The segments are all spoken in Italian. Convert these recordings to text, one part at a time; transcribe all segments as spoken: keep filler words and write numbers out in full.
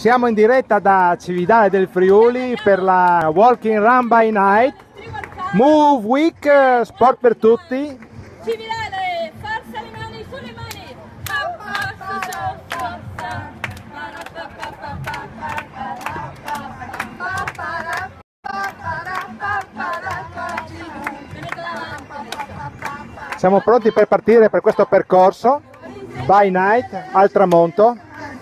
Siamo in diretta da Cividale del Friuli per la Walking Run by Night, Move Week, sport per tutti. Cividale, forza le mani sulle mani. Siamo pronti per partire per questo percorso by night al tramonto.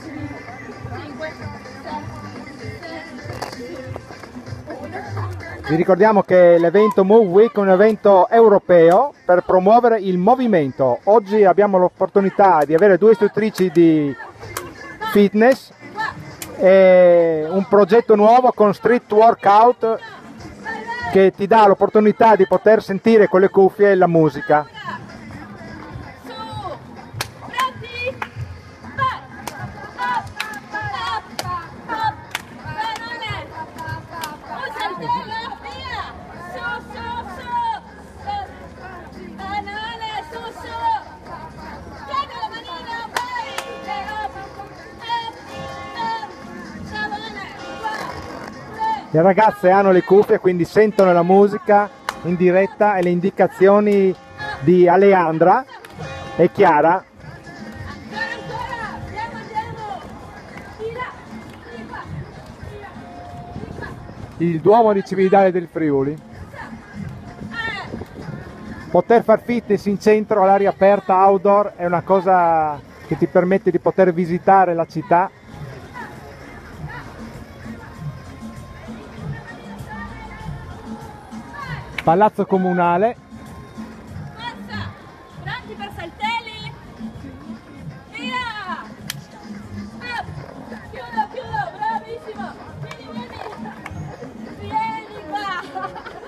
Vi ricordiamo che l'evento Move Week è un evento europeo per promuovere il movimento. Oggi abbiamo l'opportunità di avere due istruttrici di fitness e un progetto nuovo con Street Workout che ti dà l'opportunità di poter sentire con le cuffie la musica. Le ragazze hanno le cuffie, quindi sentono la musica in diretta e le indicazioni di Aleandra e Chiara. Il Duomo di Cividale del Friuli. Poter far fitness in centro all'aria aperta outdoor è una cosa che ti permette di poter visitare la città. Palazzo Comunale. Forza! Pronti per saltelli? Via! Up! Chiudo, chiudo, bravissimo! Vieni, vieni! Vieni qua!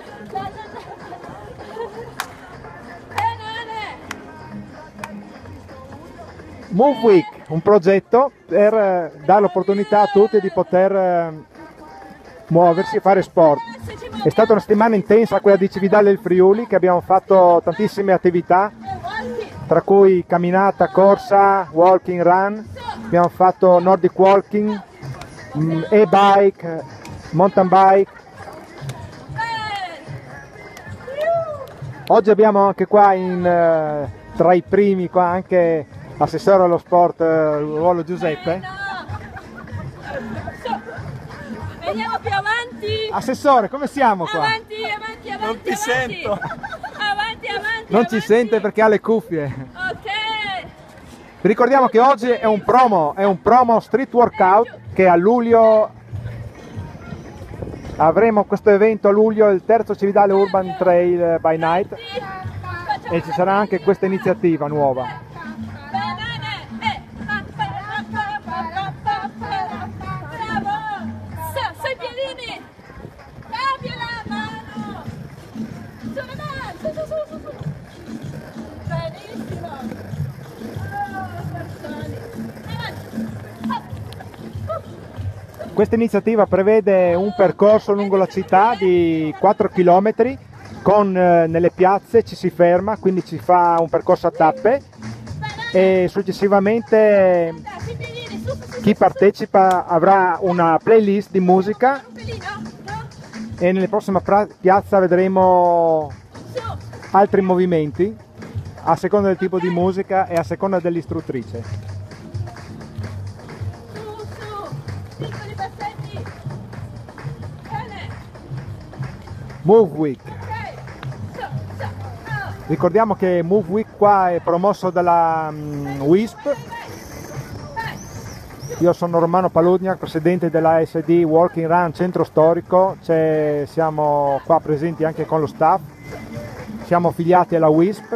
Bene! Move Week, un progetto per eh, dare l'opportunità a tutti di poter eh, muoversi e fare sport. È stata una settimana intensa quella di Cividale del Friuli, che abbiamo fatto tantissime attività, tra cui camminata, corsa, walking run, abbiamo fatto Nordic walking, e-bike, mountain bike. Oggi abbiamo anche qua in, eh, tra i primi qua anche l'assessore allo sport, eh, ruolo Giuseppe. Veniamo più avanti! Assessore, come siamo qua? Avanti, avanti, avanti! Non ti avanti. sento! Avanti, avanti! Non avanti. ci sente perché ha le cuffie. Ok! Vi ricordiamo che oggi è un promo, è un promo street workout, che a luglio avremo questo evento a luglio, il terzo Cividale Urban Trail by Night, e ci sarà anche questa iniziativa nuova. Questa iniziativa prevede un percorso lungo la città di quattro chilometri, con eh, nelle piazze ci si ferma, quindi ci fa un percorso a tappe e successivamente chi partecipa avrà una playlist di musica e nelle prossime piazze vedremo altri movimenti a seconda del tipo di musica e a seconda dell'istruttrice. Move Week. Ricordiamo che Move Week qua è promosso dalla um, W I S P. Io sono Romano Paludniak, presidente della A S D Walking Run Centro Storico. C'è, siamo qua presenti anche con lo staff. Siamo affiliati alla W I S P,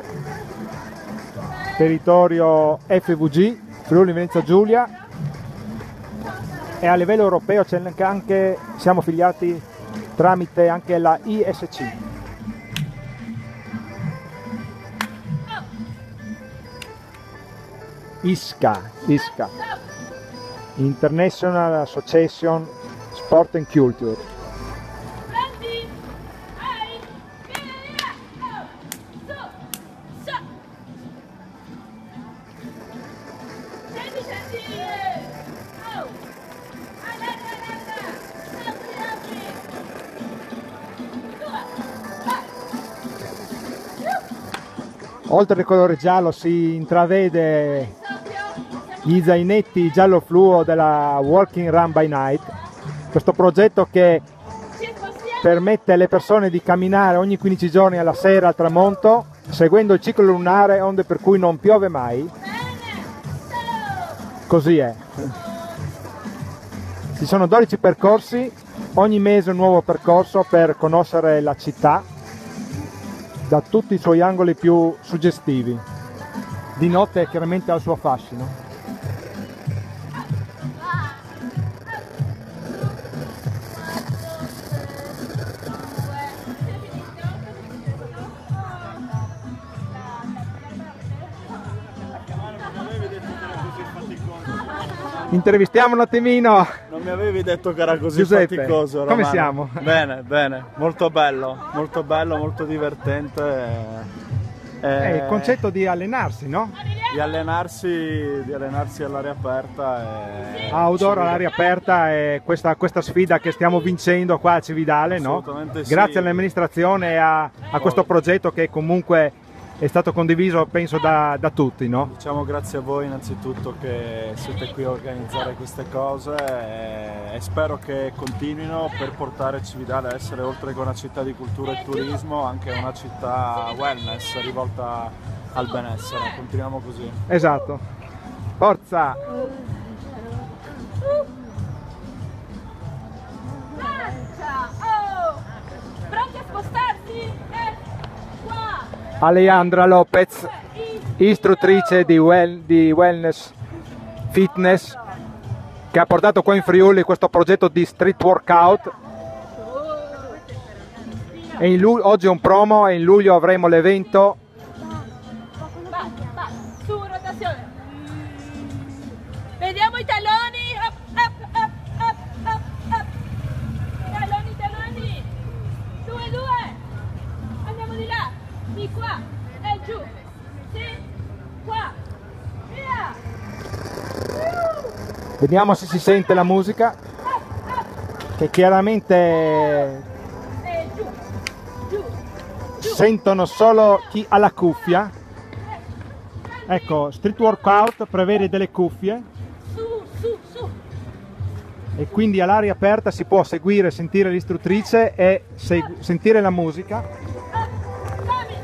territorio F V G, Friuli Venezia Giulia, e a livello europeo c'è anche, siamo affiliati tramite anche la I S C. I S C A, I S C A, International Association Sport and Culture. Oltre al colore giallo si intravede gli zainetti giallo fluo della Walking Run by Night, questo progetto che permette alle persone di camminare ogni quindici giorni alla sera al tramonto, seguendo il ciclo lunare, onde per cui non piove mai. Così è. Ci sono dodici percorsi, ogni mese un nuovo percorso per conoscere la città da tutti i suoi angoli più suggestivi. Di notte chiaramente ha il suo fascino. Intervistiamo un attimino. Non mi avevi detto che era così Giuseppe, faticoso, Romano. come siamo? Bene, bene, molto bello, molto bello, molto divertente. È Eh, il concetto di allenarsi, no? di allenarsi, di allenarsi all'aria aperta. E... Outdoor all'aria aperta è questa, questa sfida che stiamo vincendo qua a Cividale, no? Assolutamente sì. Grazie all'amministrazione e a, a questo progetto che comunque è stato condiviso penso da, da tutti, no? Diciamo grazie a voi innanzitutto che siete qui a organizzare queste cose e, e spero che continuino per portare Cividale a essere, oltre che una città di cultura e turismo, anche una città wellness rivolta al benessere. Continuiamo così. Esatto. Forza! Lancia! Oh! Pronti a spostarsi? E qua! Alejandra Lopez, istruttrice di, well, di Wellness Fitness, che ha portato qua in Friuli questo progetto di street workout. E in luglio, oggi è un promo e in luglio avremo l'evento. Va, va, su, rotazione. Vediamo i talloni. Up, up, up, up, up, up. Talloni, talloni. Due, due. Andiamo di là, di qua e giù. Sì, qua. Via. Vediamo se si sente la musica, che chiaramente E giù, giù, giù. sentono solo chi ha la cuffia. Ecco, street workout prevede delle cuffie Su, su, su. e quindi all'aria aperta si può seguire, sentire l'istruttrice e segu- sentire la musica. Dammi.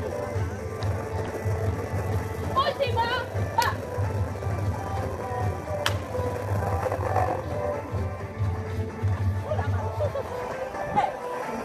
Ultima. Va. Sulla mano, su, su, su. Eh.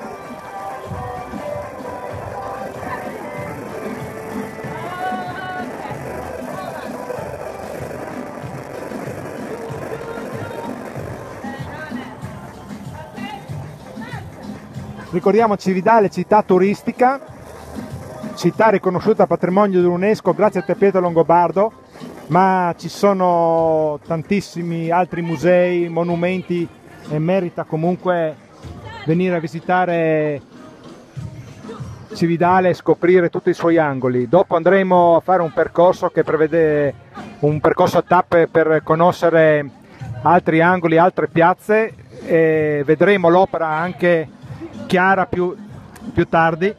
Ricordiamo Cividale, città turistica, città riconosciuta patrimonio dell'UNESCO grazie a te Pietro Longobardo, ma ci sono tantissimi altri musei, monumenti e merita comunque venire a visitare Cividale e scoprire tutti i suoi angoli. Dopo andremo a fare un percorso che prevede un percorso a tappe per conoscere altri angoli, altre piazze e vedremo l'opera anche chiara più, più tardi.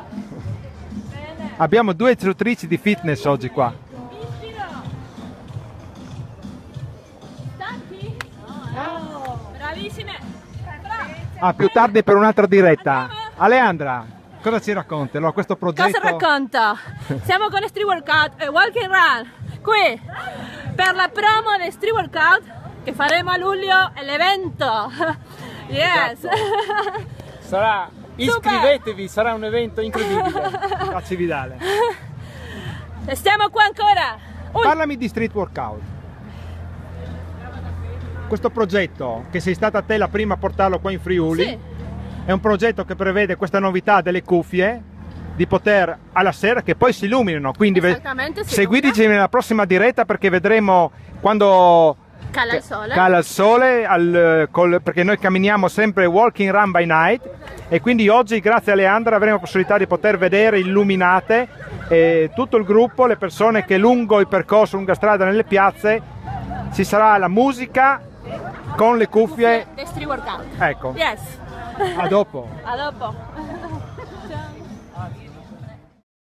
Abbiamo due istruttrici di fitness oggi qua. Ispiro. Stanchi? No. Bravissime. Brava. Ah, più tardi per un'altra diretta. Aleandra, cosa ci racconti? Allora, questo progetto... Cosa racconto? Siamo con Street Workout e Walking Run qui per la promo di Street Workout che faremo a luglio è l'evento. Yes. Esatto. Sarà, iscrivetevi, sarà un evento incredibile a Cividale. E stiamo qua ancora. Ui. Parlami di street workout. Questo progetto, che sei stata te la prima a portarlo qua in Friuli, Sì. è un progetto che prevede questa novità delle cuffie, di poter alla sera che poi si illuminano, quindi ve- Esattamente, si seguiteci nella prossima diretta perché vedremo quando Cala il sole. cala il sole al- col- perché noi camminiamo sempre Walking Run by Night e quindi oggi grazie a Leandra avremo la possibilità di poter vedere illuminate eh, tutto il gruppo, le persone che lungo il percorso, lunga strada nelle piazze ci sarà la musica con le cuffie. di Street Workout. Ecco, Yes. a dopo. A dopo. Ciao.